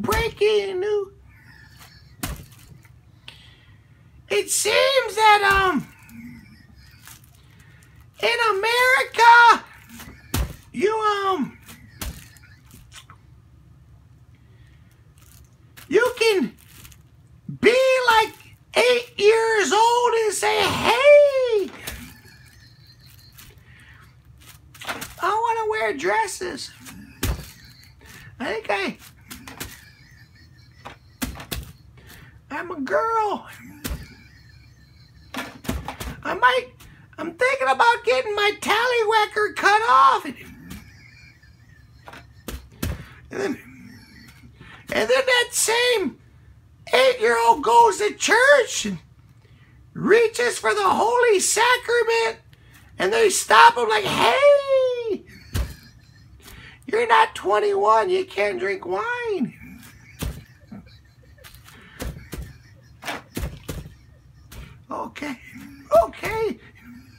breaking news. It seems that in America you can be like 8 years old and say, hey, I want to wear dresses. I think I'm a girl. I'm thinking about getting my tallywhacker cut off. And then that same 8-year-old goes to church and reaches for the Holy Sacrament, and they stop him like, hey, you're not 21, you can't drink wine. Okay.